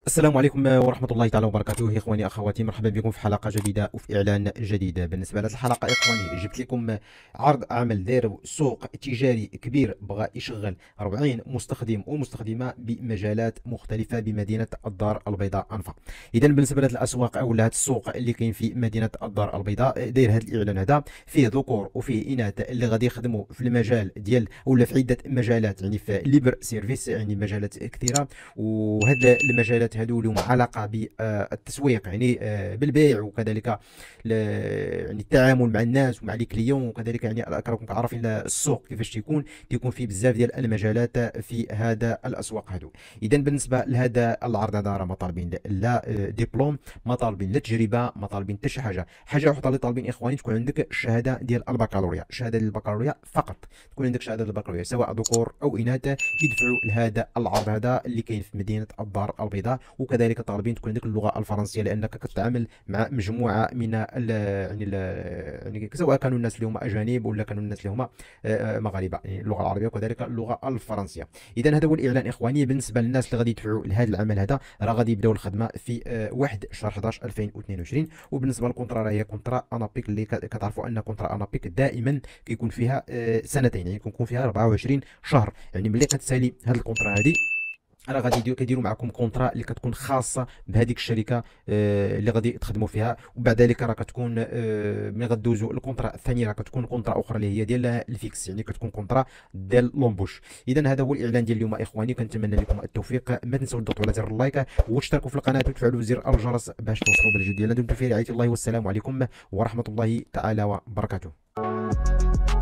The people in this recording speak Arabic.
السلام عليكم ورحمة الله تعالى وبركاته. إخواني أخواتي، مرحبا بكم في حلقة جديدة وفي إعلان جديد. بالنسبة لهذه الحلقة إخواني جبت لكم عرض عمل داير سوق تجاري كبير بغى يشغل 40 مستخدم ومستخدمة بمجالات مختلفة بمدينة الدار البيضاء أنفا. إذا بالنسبة لهذه الأسواق أو لهذا السوق اللي كاين في مدينة الدار البيضاء، داير هذا الإعلان هذا فيه ذكور وفيه إناث اللي غادي يخدموا في المجال ديال ولا في عدة مجالات، يعني في ليبر سيرفيس، يعني مجالات كثيرة. وهاد المجالات هادو لهم علاقه بالتسويق، يعني بالبيع، وكذلك يعني التعامل مع الناس ومع لي كليون، وكذلك يعني راكم عارفين السوق كيفاش تيكون فيه بزاف ديال المجالات في هذا الاسواق هادو. اذا بالنسبه لهذا العرض هذا راه ما طالبين لا دبلوم، ما طالبين لا تجربه، ما طالبين حتى شي حاجه. حاجه وحده اللي طالبين اخواني، تكون عندك الشهاده ديال البكالوريا، الشهاده ديال البكالوريا فقط. تكون عندك شهاده البكالوريا سواء ذكور او اناث يدفعوا لهذا العرض هذا اللي كاين في مدينه الدار البيضاء. وكذلك طالبين تكون عندك اللغه الفرنسيه، لانك كتتعامل مع مجموعه من يعني سواء كانوا الناس اللي هما اجانب ولا كانوا الناس اللي هما مغاربه، يعني اللغه العربيه وكذلك اللغه الفرنسيه. اذا هذا هو الاعلان اخواني. بالنسبه للناس اللي غادي يدفعوا لهذا العمل هذا، راه غادي يبداو الخدمه في 1 شهر 11 2022. وبالنسبه للكونترا، راه هي كونترا انابيك، اللي كتعرفوا ان كونترا انابيك دائما كيكون فيها سنتين، يعني كيكون فيها 24 شهر. يعني ملي كتسالي هذه الكونترا هذه، راه غادي كيديروا معكم كونترا اللي كتكون خاصه بهذيك الشركه اللي غادي تخدموا فيها. وبعد ذلك راه كتكون ملي غدوزوا الكونترا الثانيه، راه كتكون كونترا اخرى اللي هي ديال الفيكس، يعني كتكون كونترا ديال لومبوش. اذا هذا هو الاعلان ديال اليوم اخواني، كنتمنى لكم التوفيق. ما تنسوا تضغطوا على زر اللايك وتشتركوا في القناه وتفعلوا زر الجرس باش توصلوا بالجديد. دمتم في رعايه الله، والسلام عليكم ورحمه الله تعالى وبركاته.